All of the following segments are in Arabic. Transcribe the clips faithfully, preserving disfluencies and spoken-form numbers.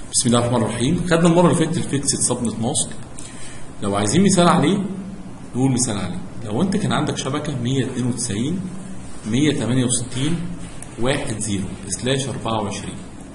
بسم الله الرحمن الرحيم. خدنا المره اللي فاتت الفيكسد سبنت ماسك. لو عايزين مثال عليه نقول مثال عليه. لو انت كان عندك شبكه مية اتنين وتسعين مية تمانية وستين واحد صفر سلاش أربعة وعشرين،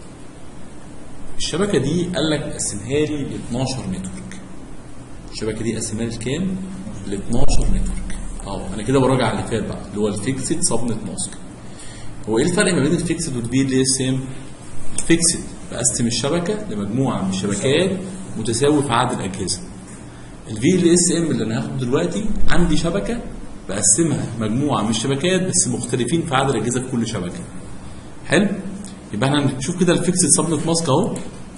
الشبكه دي قال لك قسمها لي ل اتناشر نتورك. الشبكه دي قسمها لي كام؟ ل اتناشر نتورك. اه انا كده براجع على اللي فات بقى اللي هو الفيكسد سبنت ماسك. هو ايه الفرق ما بين الفيكسد والبي ال اس ام؟ الفيكسد بقسم الشبكه لمجموعه من الشبكات متساوي في عدد الاجهزه. الفي ال اس ام اللي انا هاخده دلوقتي عندي شبكه بقسمها مجموعه من الشبكات بس مختلفين في عدد الاجهزه في كل شبكه. حلو؟ يبقى احنا هنشوف كده الفيكسد سبنت ماسك اهو.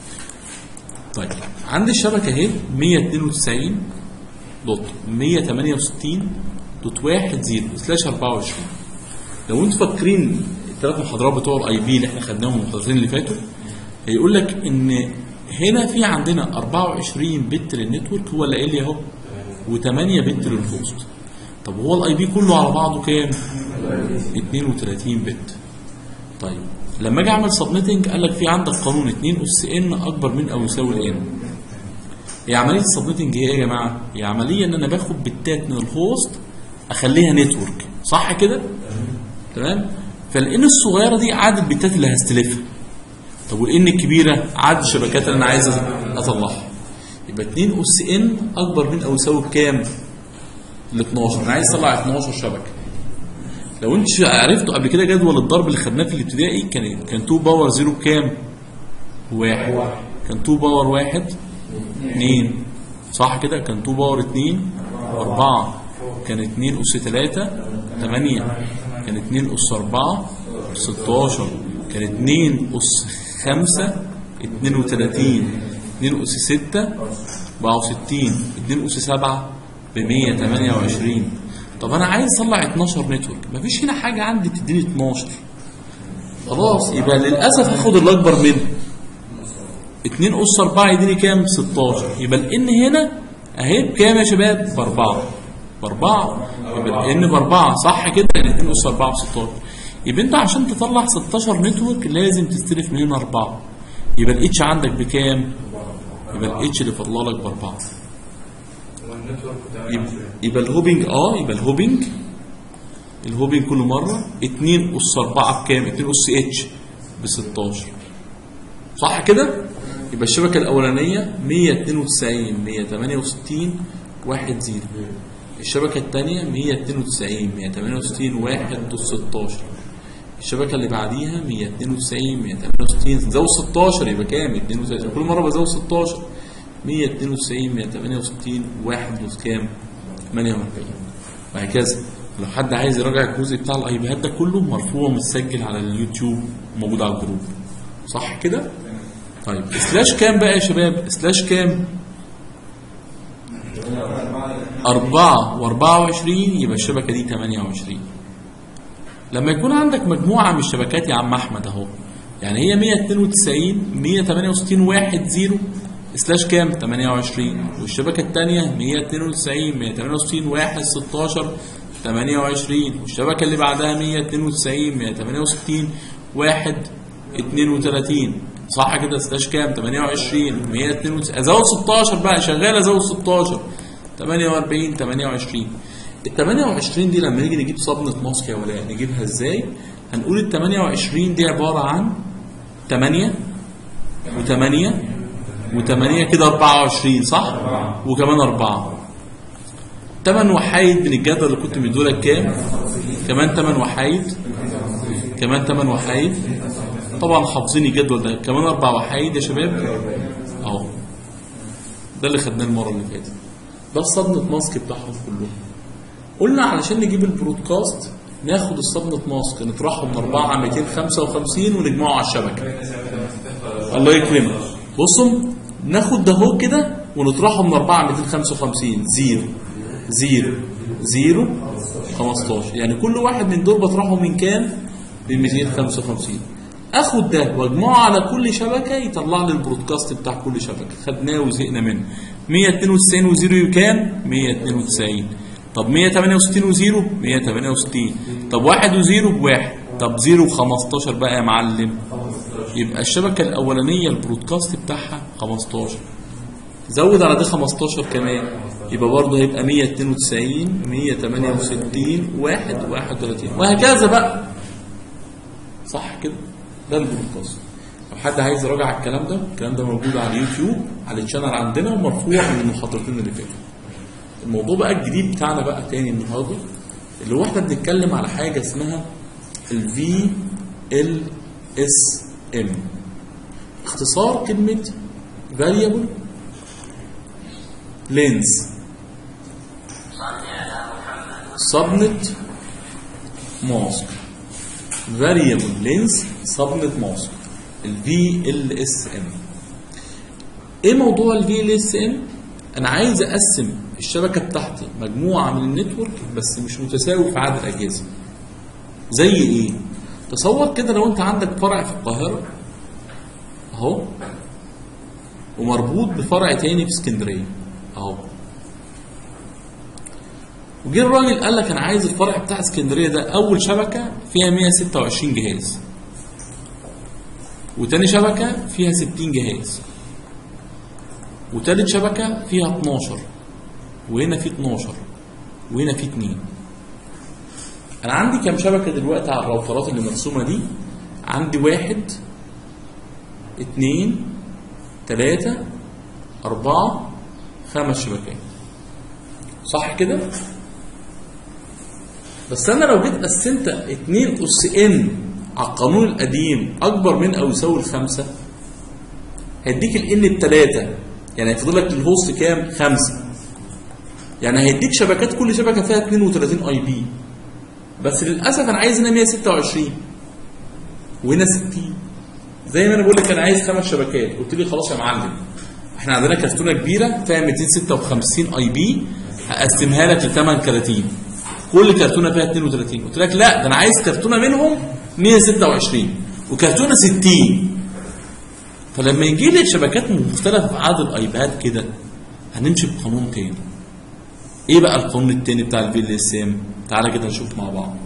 طيب عندي الشبكه اهي مية اتنين وتسعين دوت مية تمانية وستين دوت واحد صفر سلاش أربعة وعشرين. لو انتوا فاكرين الثلاث محاضرات بتوع الاي بي اللي احنا خدناهم المحاضرتين اللي فاتوا، هيقول لك ان هنا في عندنا أربعة وعشرين بت للنتورك هو اللي قايل لي اهو وتمانية بت للهوست. طب هو الاي بي كله على بعضه كام؟ اتنين وتلاتين بت. طيب لما اجي اعمل سبنيتنج قال لك في عندك قانون اتنين اس ان اكبر من او يساوي ان. هي عمليه السبنيتنج هي ايه يا جماعه؟ هي عمليه ان انا باخد بتات من الهوست اخليها نتورك، صح كده؟ تمام؟ فالان الصغيره دي عدد البتات اللي هستلفها. طب والان الكبيره عدد الشبكات اللي انا عايز اطلعها. يبقى اتنين اس ان اكبر من او يساوي بكام؟ ل اتناشر. انا عايز اطلع اتناشر شبكه. لو انت عرفتوا قبل كده جدول الضرب اللي خدناه في الابتدائي كان كان اتنين باور صفر بكام؟ واحد. كان اتنين باور واحد اتنين، صح كده؟ كان اتنين باور اتنين أربعة، كان اتنين اس تلاتة تمانية، كان اتنين اس أربعة ستاشر، كان اتنين اس خمسة اتنين وتلاتين، اتنين اس ستة أربعة وستين، اتنين اس سبعة ب مية تمانية وعشرين. طب انا عايز اطلع اتناشر نتورك، مفيش هنا حاجه عندي تديني اتناشر. خلاص يبقى للاسف هاخد الاكبر منه. اتنين اس أربعة يديني كام؟ ستاشر. يبقى الان هنا اهي بكام يا شباب؟ ب أربعة. ب أربعة. يبقى الان ب أربعة، صح كده؟ يعني اتنين اس أربعة ب ستاشر. يبقى انت عشان تطلع ستاشر نتورك لازم تستلف من هنا أربعة. يبقى الاتش عندك بكام؟ يبقى الاتش اللي فاضله لك ب أربعة. يبقى, يبقى الهوبنج اه يبقى الهوبنج الهوبنج كل مره اتنين اس أربعة بكام؟ اتنين اس اتش ب ستاشر، صح كده؟ يبقى الشبكه الاولانيه مية اتنين وتسعين مية تمانية وستين واحد صفر، الشبكه الثانيه مية اتنين وتسعين مية تمانية وستين واحد ستاشر، الشبكه اللي بعديها مية اتنين وتسعين مية تمانية وستين زود ستاشر يبقى كام؟ اتنين وتلاتين. كل مره بزود ستاشر. مية اتنين وتسعين مية تمانية وستين واحد كام؟ تمانية وأربعين. وهكذا. لو حد عايز يراجع الجزء بتاع الاي بيهات ده كله مرفوع ومتسجل على اليوتيوب وموجود على الجروب، صح كده؟ طيب سلاش كام بقى يا شباب؟ سلاش كام؟ أربعة وأربعة وعشرين، يبقى الشبكه دي تمانية وعشرين. لما يكون عندك مجموعه من الشبكات يا عم احمد اهو، يعني هي مية اتنين وتسعين مية تمانية وستين واحد صفر سلاش كام؟ تمانية وعشرين، والشبكه الثانيه مية اتنين وتسعين مية تمانية وستين واحد ستاشر تمانية وعشرين، والشبكه اللي بعدها مية اتنين وتسعين مية تمانية وستين واحد اتنين وتلاتين، صح كده؟ سلاش كام؟ تمانية وعشرين مية اتنين وتسعين. ازود ستاشر بقى، شغال ازود ستاشر تمانية وأربعين تمانية وعشرين. ال تمانية وعشرين دي لما نيجي نجيب صبنة ماسك يا ولاء نجيبها ازاي؟ هنقول ال تمانية وعشرين دي عباره عن تمانية و8 و8 كده أربعة وعشرين، صح؟ وكمان أربعة. تمن وحايد من الجدول اللي كنت مديهولك كام؟ كمان تمن وحايد، كمان تمن وحايد. طبعا حافظين الجدول ده، كمان أربع وحايد يا شباب. أهو. ده اللي خدناه المرة اللي فاتت. ده الصبنة ماسك بتاعهم كلهم. قلنا علشان نجيب البرودكاست ناخد الصبنة ماسك نطرحه من أربعة على ميتين وخمسة وخمسين ونجمعه على الشبكة. الله يكرمك. بصوا ناخد ده هو كده ونطرحه من أربعة على ميتين وخمسة وخمسين صفر صفر صفر خمستاشر، يعني كل واحد من دول بطرحه من كام؟ من ميتين وخمسة وخمسين. اخد ده واجمعه على كل شبكه يطلع لي البرودكاست بتاع كل شبكه. خدناه وزهقنا منه. مية اتنين وتسعين وزيرو كام؟ مية اتنين وتسعين. طب مية تمانية وستين وزيرو؟ مية تمانية وستين. طب واحد وزيرو بواحد. طب زيرو وخمستاشر بقى يا معلم؟ يبقى الشبكه الاولانيه البرودكاست بتاعها خمستاشر، زود على ده خمستاشر كمان، يبقى برضه هيبقى مية اتنين وتسعين مية تمانية وستين واحد واحد وتلاتين وهكذا بقى. صح كده؟ ده البرودكاست. لو حد عايز يراجع على الكلام ده، الكلام ده موجود على اليوتيوب على الشانل عندنا ومرفوع من المحاضرتين اللي فاتوا. الموضوع بقى الجديد بتاعنا بقى تاني النهارده اللي هو احنا بنتكلم على حاجه اسمها ال في ال اس ام، اختصار كلمه Variable Length Subnet Mask. Variable Length Subnet Mask ال في ال اس ام. ايه موضوع ال في ال اس ام؟ انا عايز اقسم الشبكه بتاعتي مجموعه من النتورك بس مش متساوي في عدد الاجهزه. زي ايه؟ تصور كده لو انت عندك فرع في القاهره اهو ومربوط بفرع تاني في اسكندريه اهو، وجه الراجل قال لك انا عايز الفرع بتاع اسكندريه ده اول شبكه فيها مية ستة وعشرين جهاز، وتاني شبكه فيها ستين جهاز، وتالت شبكه فيها اتناشر، وهنا في اتناشر، وهنا في اتنين. انا عندي كام شبكه دلوقتي على الراوترات اللي مرسومه دي؟ عندي واحد اتنين تلاته اربعه خمس شبكات. صح كده؟ بس انا لو جيت قسمت اتنين اس ان على القانون القديم اكبر من او يساوي الخمسه هيديك الان بتلاته، يعني هيفضل لك الهوست كام؟ خمسه. يعني هيديك شبكات كل شبكه فيها اتنين وتلاتين اي بي، بس للاسف انا عايز هنا مية ستة وعشرين وهنا ستين. زي ما انا بقول لك انا عايز خمس شبكات، قلت لي خلاص يا معلم احنا عندنا كرتونه كبيره فيها ميتين ستة وخمسين اي بي هقسمها لك لتمن كراتين، كل كرتونه فيها اتنين وتلاتين. قلت لك لا ده انا عايز كرتونه منهم مية ستة وعشرين وكرتونه ستين. فلما يجي لي شبكات مختلفه في عدد الايباد كده هنمشي بقانون تاني. ايه بقى القانون التاني بتاع الفي ال اس ام؟ تعالى كده نشوف مع بعض.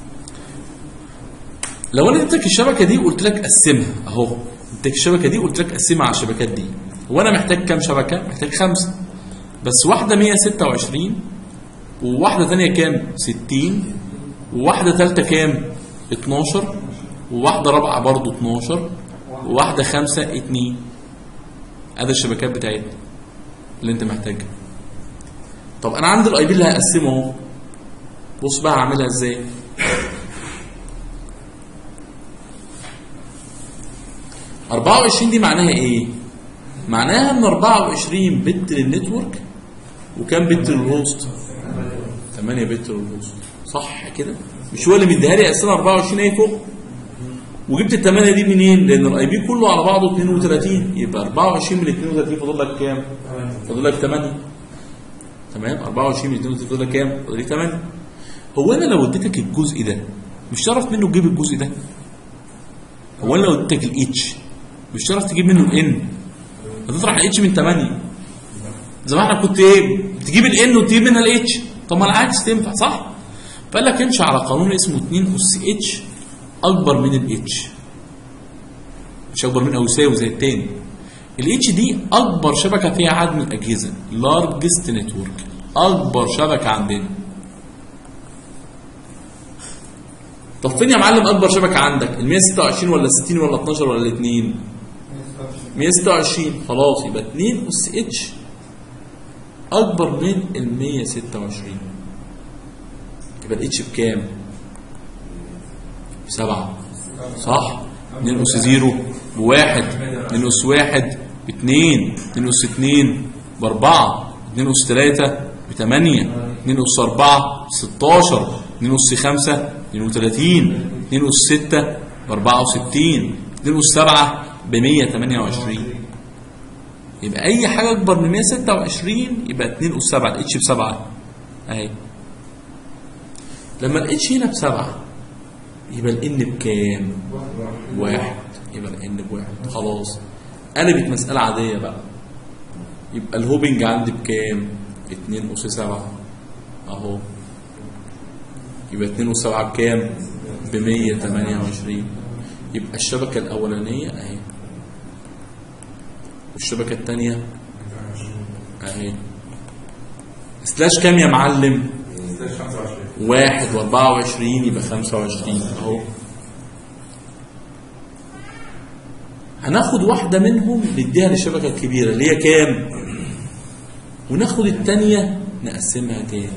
لو انا اديتك الشبكه دي وقلت لك قسمها اهو، اديتك الشبكه دي وقلت لك قسمها على الشبكات دي، هو انا محتاج كام شبكه؟ محتاج خمسه، بس واحده مية ستة وعشرين وواحده ثانيه كام؟ ستين، وواحده ثالثه كام؟ اتناشر، وواحده رابعه برضو اتناشر، وواحده خمسه اتنين. ادي الشبكات بتاعتنا اللي انت محتاجها. طب انا عندي الاي بي اللي هقسمه اهو، بص بقى هعملها ازاي. اربعة وعشرين دي معناها ايه؟ معناها ان اربعة وعشرين بت للنتورك وكام بت للهوست؟ تمانية بت للهوست. صح كده؟ مش هو اللي مديها لي اقسمها اربعة وعشرين اهي فوق؟ وجبت ال تمانية دي منين؟ لان الاي بي كله على بعضه اتنين وتلاتين، يبقى اربعة وعشرين من اتنين وتلاتين فاضل لك كام؟ فاضل لك تمانية. تمام؟ اربعة وعشرين من اتنين وتلاتين فاضل لك كام؟ فاضل لك تمانية. هو انا لو اديتك الجزء ده مش هتعرف منه تجيب الجزء ده؟ هو انا لو اديتك الاتش مش هتعرف تجيب منه الان؟ هتطرح الاتش من تمانية. زمان احنا كنت ايه؟ تجيب الان وتجيب منها الاتش، طب ما العكس تنفع صح؟ فقال لك امشي على قانون اسمه اتنين اس اتش اكبر من الاتش. مش اكبر من او يساوي زي التاني. الاتش دي اكبر شبكه فيها عدد من الاجهزه، لارجست نتورك، اكبر شبكه عندنا. طب فين يا معلم اكبر شبكه عندك؟ ال مية ستة وعشرين ولا ستين ولا اتناشر ولا الاثنين؟ مية ستة وعشرين. خلاص يبقى اتنين اس اتش اكبر من ال مية ستة وعشرين. يبقى الاتش بكام؟ بسبعة. صح؟ اتنين اس صفر بواحد، اتنين اس واحد باتنين، اتنين اس اتنين باربعة، اتنين اس تلاتة بتمانية، اتنين اس اربعة ستاشر، اتنين اس خمسة اتنين وتلاتين، اتنين اس ستة باربعة وستين، اتنين اس سبعة بمية تمانية وعشرين. يبقى اي حاجه اكبر من مية ستة وعشرين يبقى اتنين اس سبعة، الاتش بسبعة اهي. لما الاتش هنا بسبعة يبقى الان بكام؟ واحد. يبقى الان بواحد. خلاص قلبت مساله عاديه بقى. يبقى الهوبنج عندي بكام؟ اتنين اس سبعة اهو. يبقى اتنين اس سبعة بكام؟ ب مية تمانية وعشرين. يبقى الشبكة الأولانية أهي، والشبكة الثانية أهي. سلاش كام يا معلم؟ سلاش خمسة وعشرين. واحد وأربعة وعشرين يبقى خمسة وعشرين أهو. هناخد واحدة منهم نديها للشبكة الكبيرة اللي هي كام؟ وناخد الثانية نقسمها كام؟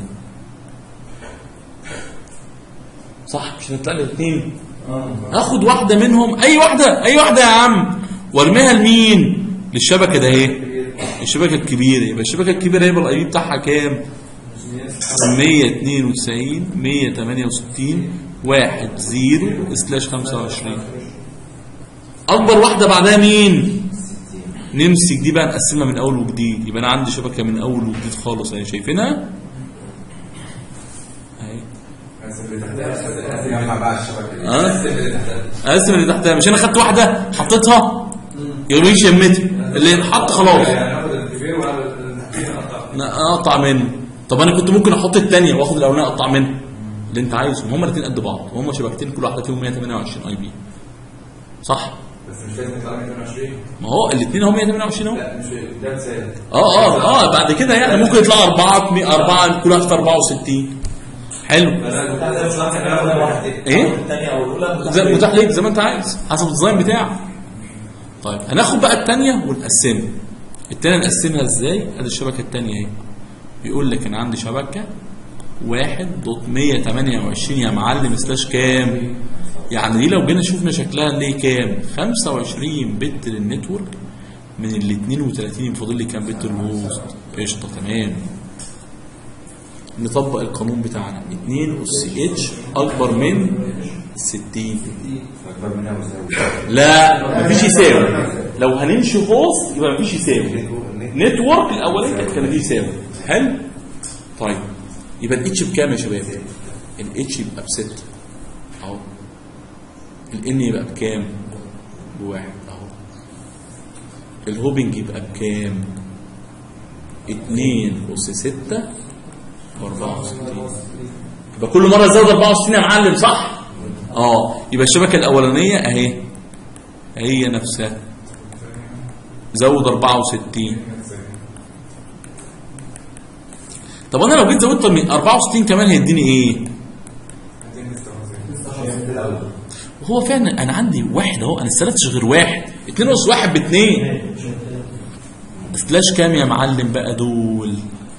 صح؟ مش هنطلع لي الاثنين؟ هاخد واحدة منهم، أي واحدة أي واحدة يا عم، وارميها لمين؟ للشبكة ده اهي، الشبكة الكبيرة. يبقى الشبكة الكبيرة يبقى الاي بي بتاعها كام؟ مية اتنين وتسعين مية تمانية وستين واحد زيرو سلاش خمسة وعشرين. أكبر واحدة بعدها مين؟ نمسك دي بقى نقسمها من أول وجديد. يبقى أنا عندي شبكة من أول وجديد خالص أهي، شايفينها؟ أهي. أقسم اللي تحتها، مش أنا خدت واحدة حطيتها؟ يبقى مش يمتها، اللي حط خلاص اقطع منه. طب انا كنت ممكن احط الثانيه واخد الاولانيه اقطع منها اللي انت عايزه، هما الاثنين قد بعض، هما شبكتين كل واحده فيهم مية تمانية وعشرين اي بي، صح؟ بس مش لازم يطلع مية تمانية وعشرين. ما هو الاثنين هم مية تمانية وعشرين اهو. لا مش ده مثال. اه اه اه بعد كده يعني ممكن يطلعوا اربعه اربعه كل واحده أربعة وستين. حلو. ايه؟ الثانيه او الاولى زي متاح ليك زي ما انت عايز حسب الديزاين بتاعك. طيب هناخد بقى الثانيه ونقسمها. الثانيه نقسمها ازاي؟ ادي الشبكه الثانيه اهي. بيقول لك انا عندي شبكه واحد دوت مية تمانية وعشرين يا معلم سلاش كام؟ يعني دي لو جينا شفنا شكلها اللي هي كام؟ خمسة وعشرين بت للنتورك من ال اتنين وتلاتين فاضل لي كام بت للهوست؟ قشطه تمام. نطبق القانون بتاعنا اتنين اس اتش اكبر من ستين. اكبر منها مساوي. لا مفيش يساوي. لو هنمشي هوست يبقى مفيش يساوي. نتورك الاولاني كانت كان يساوي. حلو؟ طيب يبقى الاتش بكام يا شباب؟ الاتش يبقى بستة اهو. الان يبقى بكام؟ بواحد اهو. الهوبنج يبقى بكام؟ اتنين اس ستة واربعة وستين. يبقى كل مره زود أربعة وستين يا معلم صح؟ اه يبقى الشبكه الاولانيه اهي هي نفسها زود أربعة وستين. طب انا لو جيت زودت من أربعة وستين كمان هيديني ايه؟ وهو فعلا انا عندي واحد اهو، انا استلفتش غير واحد. اتنين اس واحد باتنين سلاش كام يا معلم بقى دول؟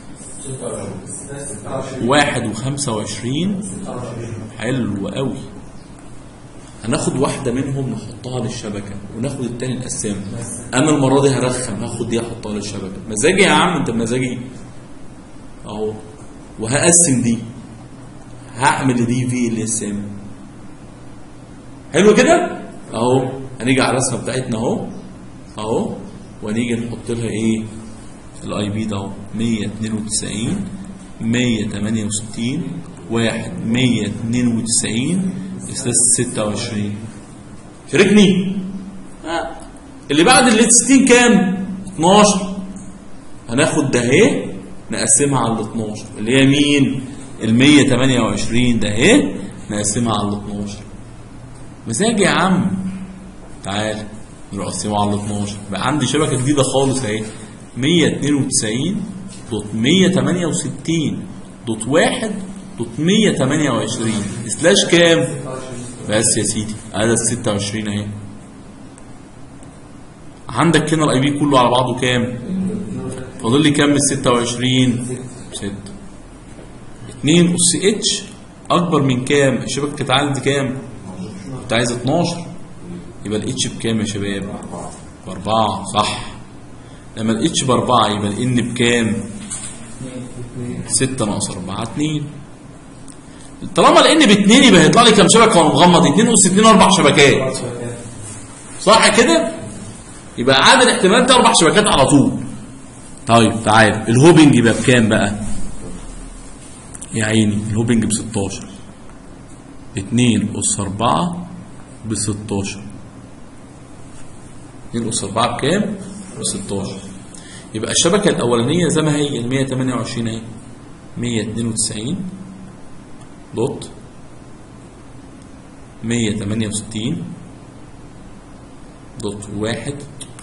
واحد وخمسة وعشرين. حلو قوي. هناخد واحدة منهم نحطها للشبكة وناخد التاني نقسمها. انا المرة دي هرخم هاخد دي احطها للشبكة. مزاجي يا عم انت بمزاجي اهو. وهقسم دي هعمل دي في ال اس ام. حلو كده اهو. هنيجي على الرسمة بتاعتنا اهو اهو ونيجي نحط لها ايه؟ الاي بي ده اهو مية اتنين وتسعين مية تمانية وستين واحد مية اتنين وتسعين ستة وعشرين. شاركني. آه. اللي بعد ال ستين كام؟ اتناشر. هناخد ده اهي نقسمها على ال اتناشر اللي هي مين؟ ال مية تمانية وعشرين ده اهي نقسمها على ال اتناشر. مزاج يا عم. تعال نروح نقسمها على ال اتناشر. بقى عندي شبكه جديده خالص اهي مية اتنين وتسعين دوت مية تمانية وستين دوت واحد دوت مية تمانية وعشرين سلاش كام؟ بس يا سيدي هذا ستة وعشرين اهي. عندك هنا الاي بي كله على بعضه كام؟ فاضل لي كام من ستة وعشرين؟ ستة. اتنين اس اتش اكبر من كام؟ الشبكه كانت عايزه كام؟ كنت عايز اتناشر. يبقى الاتش بكام يا شباب؟ باربعة صح. لما الاتش باربعة يبقى الان بكام؟ ستة ناقص أربعة اتنين. طالما الان باتنين يبقى هيطلع لي كام شبكه وانا مغمض؟ اتنين اس اتنين اربع شبكات صح كده؟ يبقى عدد احتمالات اربع شبكات على طول. طيب تعال الهوبنج يبقى بكام بقى؟ يا عيني الهوبنج ب ستاشر. اتنين اس أربعة ب ستاشر. اتنين اس أربعة بكام؟ ب ستاشر. يبقى الشبكه الاولانيه زي ما هي ال مية تمانية وعشرين اهي مية اتنين وتسعين دوت مية تمانية وستين دوت واحد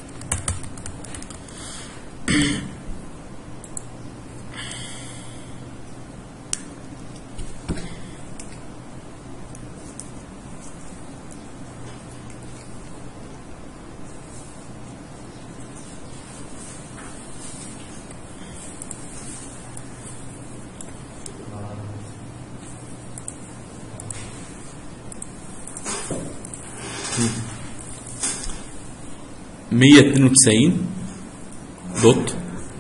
مية اتنين وتسعين دوت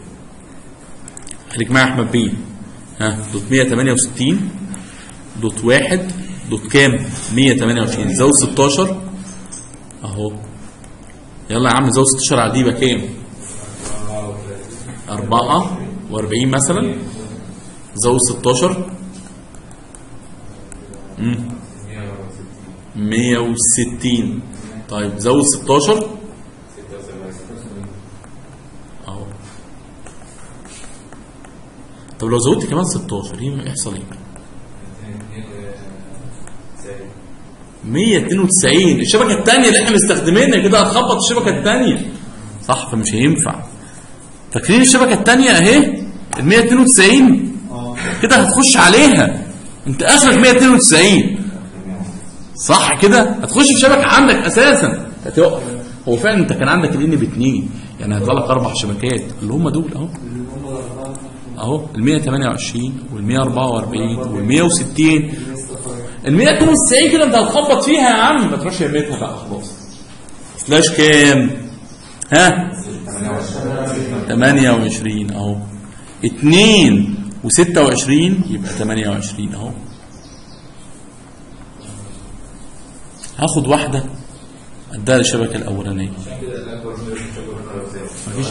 خليك معايا يا احمد بيه ها دوت مية تمانية وستين دوت واحد دوت كام مية تمانية وعشرين زود ستاشر اهو. يلا يا عم زود ستاشر على دي يبقى كام؟ أربعة وأربعين مثلا. زود ستاشر امم مية وستين. طيب زود ستاشر اهو. طب لو زودت كمان ستاشر ايه يحصل ايه؟ مية اتنين وتسعين الشبكه الثانيه اللي احنا مستخدمينها كده هتخبط الشبكه الثانيه صح؟ فمش هينفع. فاكرين الشبكه الثانيه اهي ال مية اتنين وتسعين كده هتخش عليها. انت اخرك مية اتنين وتسعين صح كده؟ هتخش في شبكه عندك اساسا هتقف. هو فعلا انت كان عندك الان باثنين يعني هيطلع لك اربع شبكات اللي هم دول اهو اهو ال مية تمانية وعشرين وال مية أربعة وأربعين وال مية وستين. ال مية اتنين وتسعين كده انت هتخبط فيها يا عم ما تروحش يميتها بقى خلاص. سلاش كام؟ ها؟ تمانية وعشرين اهو. اتنين وستة وعشرين يبقى تمانية وعشرين اهو. هاخد واحدة اديها للشبكة الأولانية. مفيش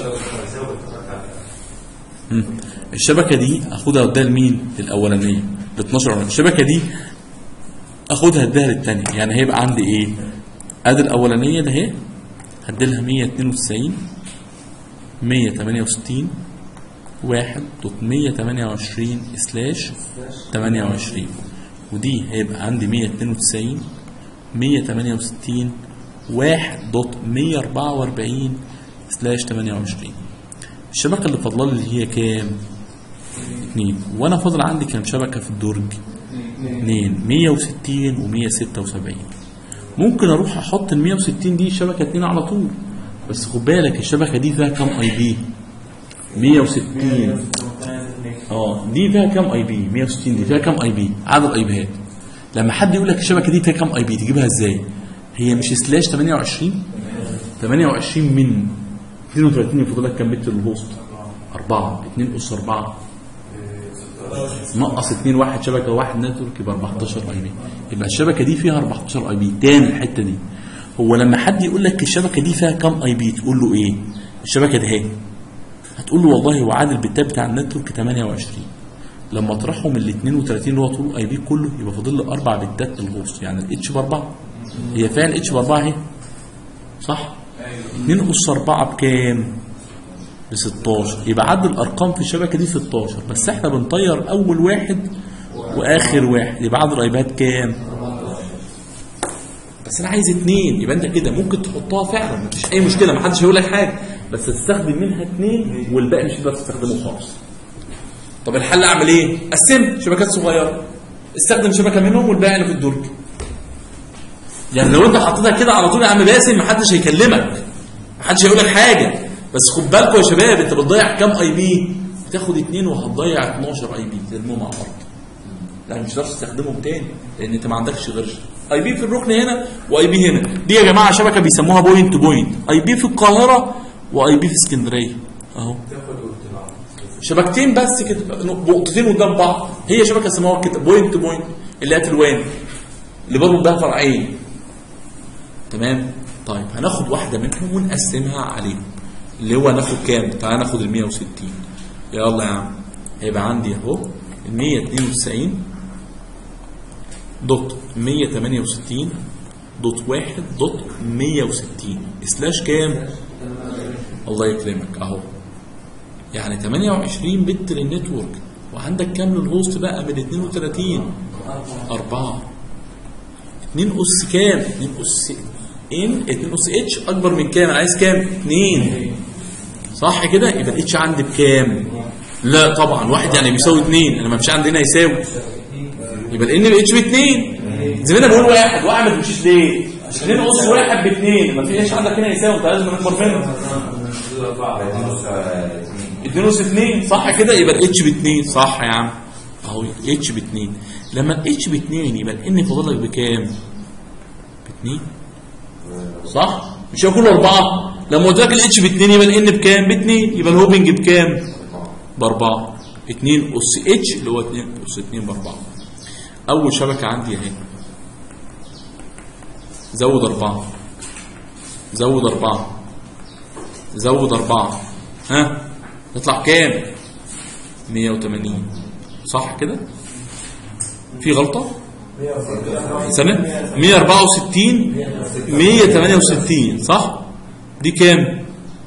الشبكة دي اخدها اديها لمين؟ للأولانية ل اتناشر. الشبكة دي اخدها اديها للثانيه يعني هيبقى عندي ايه؟ ادي الاولانيه ده اهي هديلها مية اتنين وتسعين مية تمانية وستين واحد دوت مية تمانية وعشرين سلاش تمانية وعشرين ودي هيبقى عندي مية اتنين وتسعين مية تمانية وستين واحد دوت مية أربعة وأربعين سلاش تمانية وعشرين. الشبكه اللي فاضله لي هي كام؟ اتنين. وانا فاضل عندي كام شبكه في الدرج؟ اتنين مية وستين ومية ستة وسبعين. ممكن اروح احط ال مية وستين دي شبكه اتنين على طول بس خد بالك الشبكه دي فيها كام اي بي؟ مية وستين اه دي فيها كام اي بي؟ مية وستين دي فيها كام اي بي؟ عدد اي بيات. لما حد يقول لك الشبكه دي فيها كام اي بي تجيبها ازاي؟ هي مش سلاش تمانية وعشرين تمانية وعشرين من اتنين وتلاتين يفضل لك كام بت الهوست؟ أربعة. اتنين أس أربعة نقص اتنين واحد شبكه واحد نتورك يبقى أربعتاشر اي بي. يبقى الشبكه دي فيها أربعتاشر اي بي. تاني الحته دي هو لما حد يقول لك الشبكه دي فيها كام اي بي تقول له ايه؟ الشبكه دي اهي هتقول له والله هو عدد البتات بتاع النتورك تمانية وعشرين. لما اطرحهم ال اتنين وتلاتين اللي هو طول اي بي كله يبقى فاضل له اربع بتات للهوست يعني الاتش باربعه. هي فعلا الاتش باربعه اهي صح؟ اتنين اس أربعة بكام؟ ب ستاشر. يبقى عدد الارقام في الشبكه دي ستاشر بس احنا بنطير اول واحد واخر واحد يبقى عدد الايباد كام؟ بس انا عايز اتنين. يبقى انت كده ممكن تحطها فعلا مفيش اي مشكله محدش هيقول لك حاجه بس تستخدم منها اتنين والباقي مش هتقدر تستخدمه خالص. طب الحل اعمل ايه؟ قسم شبكات صغيره استخدم شبكه منهم والباقي اللي في الدرج. يعني لو انت حطيتها كده على طول يا عم باسم محدش هيكلمك محدش هيقول لك حاجه بس خد بالكم يا شباب انت بتضيع كام اي بي؟ بتاخد اتنين وهتضيع اتناشر اي بي ترموهم على الارض. لا مش هتقدر تستخدمهم تاني لان انت ما عندكش غير اي بي في الركن هنا واي بي هنا. دي يا جماعه شبكه بيسموها بوينت تو بوينت. اي بي في القاهره واي بي في اسكندريه اهو شبكتين بس كده نقطتين قدام بعض. هي شبكه اسمها كده بوينت تو بوينت اللي هي الوان اللي برضه بها فرعين تمام. طيب هناخد واحده منهم ونقسمها عليهم اللي هو هناخد كام؟ تعال ناخد ال مية وستين. يلا يا عم هيبقى عندي اهو ال مية اتنين وتسعين دوت مية تمانية وستين دوت واحد دوت مية وستين سلاش كام؟ الله يكرمك اهو يعني تمانية وعشرين بت للنتورك وعندك كام للهوست بقى من اتنين وتلاتين؟ أربعة. اتنين أس كام؟ اتنين أس ان اتنين اس اتش اكبر من كام؟ انا عايز كام؟ اتنين. صح كده؟ يبقى الاتش عندي بكام؟ لا طبعا واحد يعني بيساوي اتنين، انا ما فيش عندي هنا يساوي، يبقى الان الاتش ب اتنين. زي ما انا بقول واحد واحد ما تمشيش ليه؟ اتنين اس واحد ب اتنين، ما فيش عندك هنا يساوي، انت لازم نكبر منه. اتنين اس اتنين صح كده؟ يبقى الاتش ب اتنين. صح يا عم اهو الاتش ب اتنين. لما الاتش ب اتنين يبقى الان فاضل لك بكام؟ ب اتنين صح؟ مش هو كله اربعه؟ لما قلت لك الاتش ب اتنين يبقى الان بكام؟ ب اتنين. يبقى الهوبنج بكام؟ ب اربعه. اتنين اس اتش اللي هو اتنين اس اتنين ب اربعه. اول شبكه عندي اهي، زود اربعه، زود اربعه، زود اربعه، ها تطلع كام؟ مية وتمانين. صح كده؟ في غلطه؟ سنة مية واربعة وستين مية وتمانية وستين صح؟ دي كام؟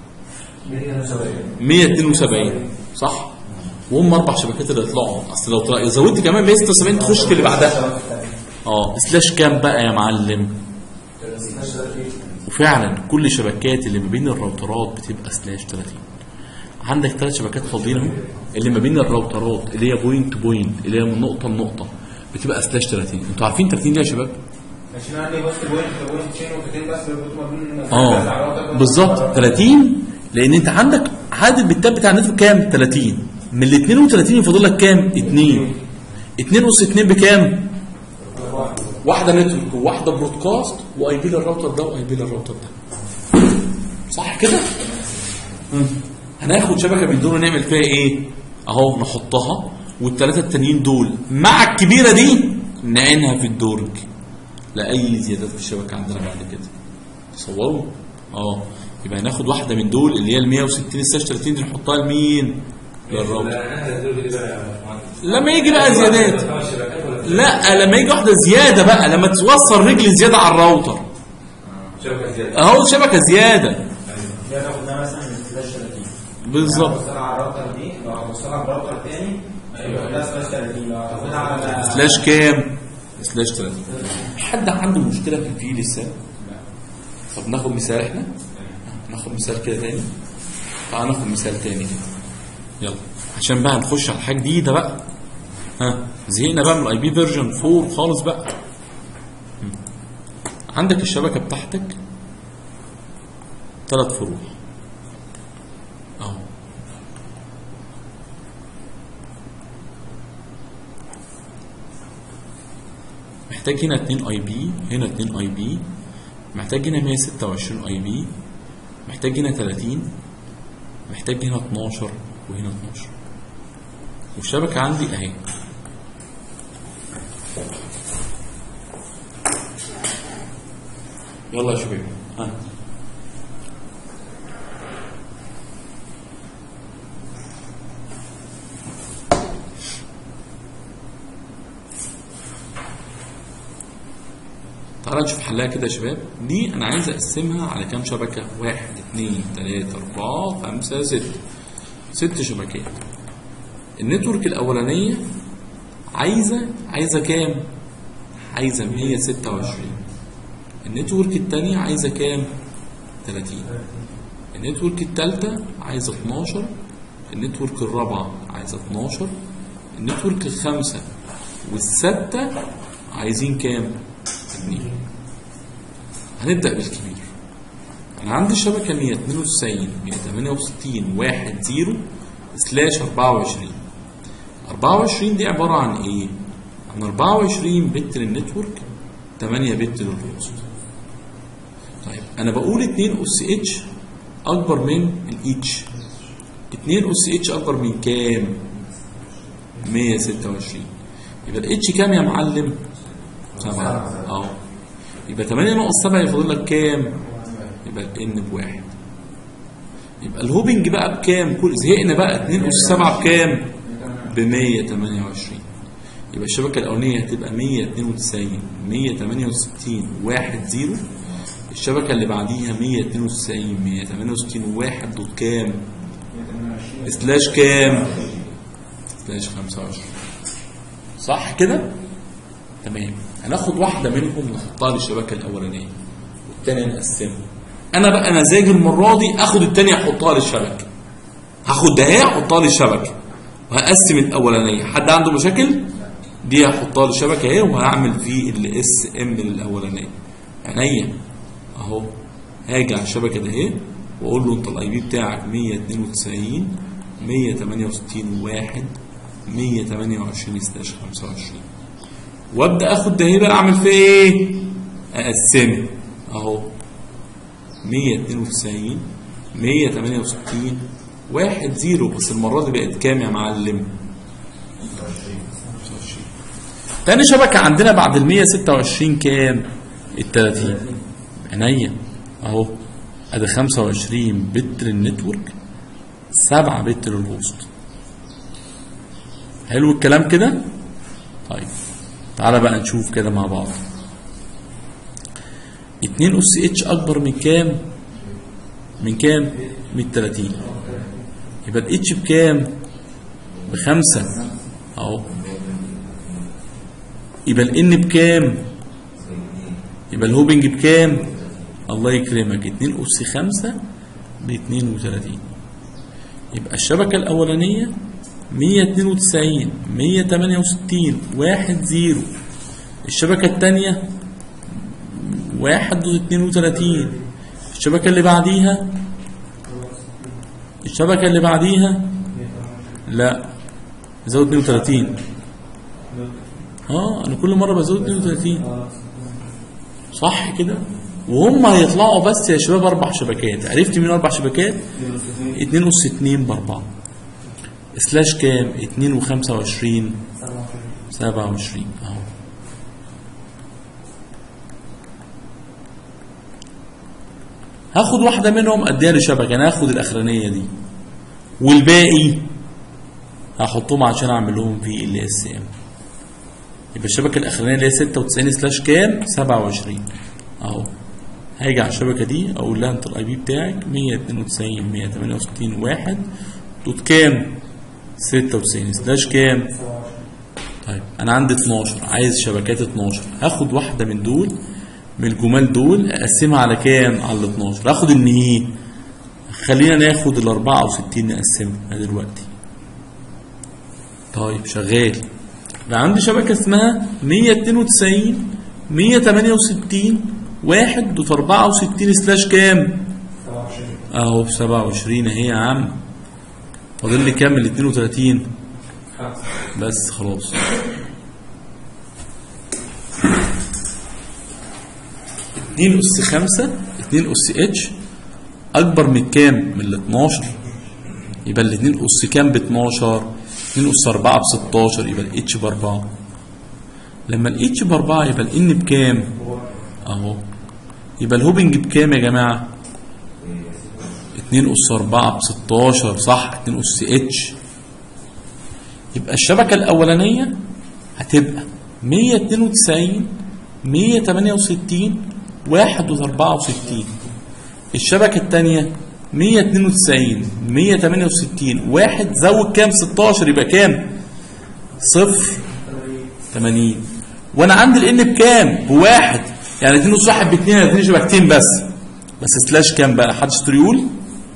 مية واتنين وسبعين صح؟ وهم اربع شبكات اللي يطلعوا. اصل لو زودت كمان مية وستة وسبعين تخش في اللي بعدها. اه سلاش كام بقى يا معلم؟ وفعلا كل شبكات اللي ما بين الراوترات بتبقى سلاش تلاتين. عندك ثلاث شبكات فاضيين اهو اللي ما بين الراوترات اللي هي بوينت تو بوينت اللي هي من نقطه لنقطه بتبقى سلاش تلاتين. انتوا عارفين تلاتين ليه يا شباب؟ عشان عندي بس بوينت بوينت تشين وكتير بس ما بين اه بالظبط تلاتين، لان انت عندك عدد البتات بتاع النتورك كام؟ تلاتين. من ال اتنين وتلاتين يفضل لك كام؟ اتنين. اتنين اس اتنين بكام؟ واحده نتورك وواحده برودكاست واي بي للراوتر ده واي بي للراوتر ده. صح كده؟ امم هناخد شبكه من دول ونعمل فيها ايه؟ اهو نحطها والثلاثه التانيين دول مع الكبيره دي نعينها في الدرج. لا اي زيادات في الشبكه عندنا بعد كده. تصوروا؟ اه يبقى هناخد واحده من دول اللي هي ال مية وستين سلاش تلاتين دي نحطها لمين؟ للراوتر. لما يجي بقى زيادات، لا لما يجي واحده زياده بقى، لما توصل رجل زياده على الراوتر شبكه زياده اهو شبكه زياده ناخدها مثلا من سلاش تلاتين بالظبط. لو على الراوتر دي لو هتوصلها براوتر تاني يبقى ده سلاش تلاتين. لو هتاخدها على سلاش كام؟ سلاش تلاتين. حد عنده مشكله في الفي لسه؟ طب ناخد مثال احنا؟ ناخد مثال كده تاني. تعال ناخد مثال تاني كده. يلا عشان بقى نخش على حاجه جديده بقى. ها زهقنا بقى من الاي بي فيرجن اربعة خالص بقى. عندك الشبكه بتاعتك ثلاث فروع اهو. محتاج هنا اتنين اي بي، هنا اتنين اي بي، محتاج هنا مية وستة وعشرين اي بي، محتاج هنا تلاتين، محتاج هنا اتناشر وهنا اتناشر. والشبكه عندي اهي. يلا يا شباب ها تعالى نشوف حلها كده يا شباب. دي انا عايز اقسمها على كام شبكه؟ واحد اتنين تلاته اربعه خمسه سته. ست شبكات. النتورك الاولانيه عايزه عايزه كام؟ عايزه مية وستة وعشرين. النتورك الثانيه عايزه كام؟ تلاتين. النتورك الثالثه عايزه اتناشر. النتورك الرابعه عايزه اتناشر. النتورك الخامسه والسته عايزين كام؟ اتنين. هنبدا بالكبير. انا عندي الشبكه مية واتنين وتسعين مية وتمانية وستين واحد صفر سلاش اربعة وعشرين. اربعة وعشرين دي عباره عن ايه؟ عن اربعة وعشرين بت للنتورك، تمانية بت للهوست. طيب انا بقول اتنين اس اتش اكبر من الاتش. اتنين اس اتش اكبر من كام؟ مية وستة وعشرين. يبقى الاتش كام يا معلم؟ سبعة. اه يبقى تمانية ناقص سبعة يفضل لك كام؟ يبقى الان بواحد. يبقى الهوبنج بقى بكام؟ كل زهقنا بقى. اتنين اس سبعة بكام؟ ب مية وتمانية وعشرين. يبقى الشبكه الاولانيه هتبقى مية واتنين وتسعين مية وتمانية وستين واحد صفر. الشبكه اللي بعديها مية واتنين وتسعين مية وتمانية وستين واحد دوت كام؟ سلاش كام؟ سلاش خمسة وعشرين. صح كده؟ تمام. هناخد واحده منهم نحطها للشبكه الاولانيه الثانيه نقسمها. انا بقى مزاجي المره دي اخد الثانيه احطها للشبكه، هاخد ده اهي احطها للشبكه وهقسم الاولانيه. حد عنده مشاكل؟ دي هحطها للشبكه اهي وهعمل في الاس ام للاولانيه. عينيا اهو. هاجي على الشبكه ده اهي واقول له انت الاي بي بتاعك مية اتنين وتسعين مية تمانية وستين واحد مية تمانية وعشرين سلاش خمسة وعشرين، وابدا اخد ده اهي بقى اعمل فيه ايه؟ اقسمه اهو مية اتنين وتسعين مية تمانية وستين واحد زيرو، بس المره دي بقت كام يا معلم؟ تاني شبكه عندنا بعد ال مية ستة وعشرين كام؟ ال تلاتين. عينيا اهو ادي خمسة وعشرين بت للنتورك، سبعة بت للهوست. حلو الكلام كده؟ طيب تعالى بقى نشوف كده مع بعض. اتنين اس اتش اكبر من كام؟ من كام؟ من تلاتين. يبقى الاتش بكام؟ بخمسة اهو. يبقى الان بكام؟ يبقى الهوبنج بكام؟ الله يكرمك اتنين اس خمسة ب اتنين وتلاتين. يبقى الشبكة الأولانية مية اتنين وتسعين مية تمانية وستين واحد زيرو. الشبكة الثانية واحد اتنين وتلاتين. الشبكة اللي بعديها الشبكة اللي بعديها لا زود اتنين وتلاتين. اه انا كل مرة بزود اتنين وتلاتين صح كده؟ وهم هيطلعوا بس يا شباب اربع شبكات. عرفت مين اربع شبكات؟ اتنين اس اتنين باربعة سلاش كام؟ اتنين وخمسة وعشرين سبعة وعشرين اهو. هاخد واحدة منهم اديها لشبكة، انا هاخد الاخرانية دي والباقي هحطهم عشان اعمل لهم في ال اس ام. يبقى الشبكة الاخرانية اللي هي ستة وتسعين سلاش كام؟ سبعة وعشرين اهو. هاجي على الشبكة دي اقول لها انت الاي بي بتاعك مية اتنين وتسعين مية تمانية وستين واحد دوت كام؟ ستة وتسعين سلاش كام؟ طيب انا عندي اتناشر، عايز شبكات اتناشر. هاخد واحدة من دول من الجمال دول اقسمها على كام؟ على ال اتناشر. هاخد ان ايه؟ خلينا ناخد ال اربعة وستين نقسمها دلوقتي. طيب شغال. يبقى عندي شبكة اسمها مية اتنين وتسعين مية تمانية وستين واحد دوت اربعة وستين سلاش كام؟ اهو سبعة وعشرين اهي يا عم. فاضل لي كام من ال اتنين وتلاتين؟ بس خلاص. اتنين اس خمسة اتنين اس اتش اكبر من كام؟ من ال اتناشر. يبقى ال اتنين اس كام؟ ب اتناشر. اتنين اس اربعة ب ستاشر. يبقى الاتش ب اربعة. لما الاتش ب اربعة يبقى الان بكام؟ اهو. يبقى الهوبنج بكام يا جماعه؟ اتنين اس اربعة ب ستاشر صح؟ اتنين اس اتش. يبقى الشبكه الاولانيه هتبقى مية اتنين وتسعين مية تمانية وستين واحد دوت اربعة وستين. الشبكه الثانيه مية اتنين وتسعين مية تمانية وستين واحد زود كام؟ ستاشر. يبقى كام؟ صفر تمانين. وانا عندي الان بكام؟ بواحد. يعني اتنين اس واحد باتنين، اتنين شبكتين بس. بس سلاش كام بقى؟ حد يقدر يقول؟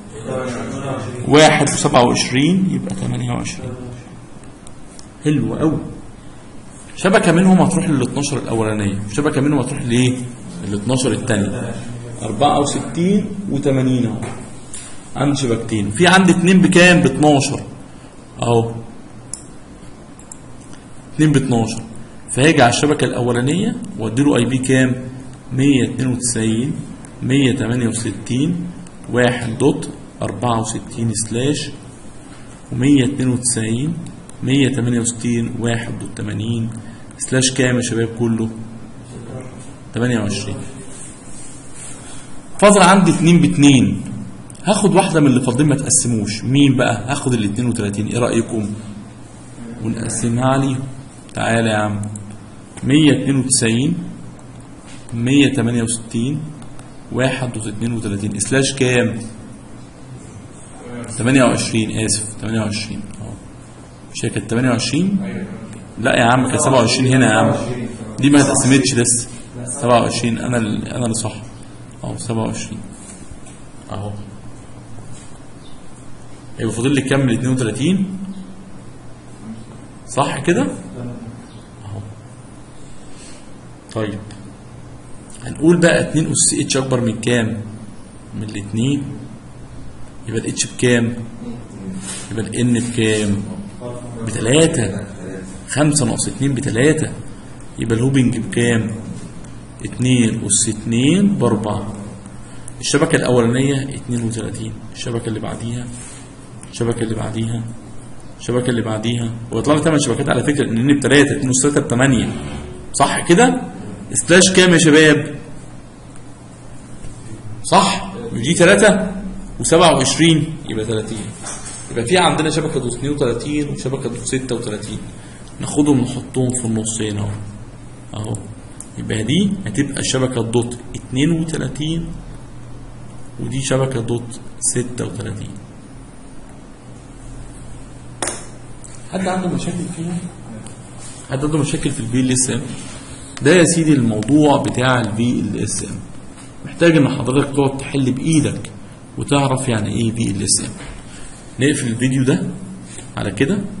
واحد وسبعة وعشرين يبقى تمانية وعشرين. حلو قوي. شبكه منهم هتروح لل اتناشر الاولانيه، شبكه منهم هتروح لايه؟ لل اتناشر الثانيه. اربعة وستين وتمانين اهو. عندي شبكتين. في عندي اتنين بكام؟ ب اتناشر اهو. اتنين ب اتناشر. فهاجي على الشبكه الاولانيه وادي له اي بي كام؟ مية اتنين وتسعين مية تمانية وستين واحد دوت اربعة وستين سلاش ومية اتنين وتسعين مية تمانية وستين واحد دوت تمانين سلاش كام يا شباب كله؟ تمانية وعشرين. فاضل عندي اتنين باتنين. هاخد واحده من اللي فاضلين ما تقسموش. مين بقى؟ هاخد ال اتنين وتلاتين. ايه رايكم؟ ونقسمها عليهم. تعالى يا عم. مية اتنين وتسعين مية تمانية وستين واحد دوت اتنين وتلاتين سلاش كام؟ تمانية وعشرين. اسف تمانية وعشرين اهو. مش هي كانت تمانية وعشرين؟ لا يا عم كانت سبعة وعشرين هنا يا عم. دي ما اتقسمتش لسه. سبعة وعشرين انا انا اللي صح. اهو سبعة وعشرين اهو. يبقى فاضل لي كام من اتنين وتلاتين؟ صح كده؟ اهو. طيب هنقول بقى اتنين اس اتش اكبر من كام؟ من الاتنين. يبقى الاتش بكام؟ يبقى الان بكام؟ بتلاتة. خمسة ناقص اتنين بتلاتة. يبقى الهوبنج بكام؟ اتنين اس اتنين باربعة. الشبكة الأولانية اتنين وتلاتين، الشبكة اللي بعديها، الشبكة اللي بعديها، الشبكة اللي بعديها، ويطلع لي تمن شبكات على فكرة، ان بتلاتة، اتنين اس تلاتة بتمانية. صح كده؟ سلاش كام يا شباب؟ صح؟ دي تلاتة وسبعة وعشرين يبقى تلاتين. يبقى في عندنا شبكة دوت اتنين وتلاتين وشبكة دوت ستة وتلاتين. ناخدهم نحطهم في النص هنا اهو. اهو. يبقى دي هتبقى شبكة دوت اتنين وتلاتين ودي شبكة دوت ستة وتلاتين. حد عنده مشاكل فيها؟ حد عنده مشاكل في البي ال اس ام؟ ده يا سيدي الموضوع بتاع البي ال اس ام. محتاج ان حضرتك تقعد تحل بايدك وتعرف يعني ايه بي ال اس ام. نقفل الفيديو ده على كده.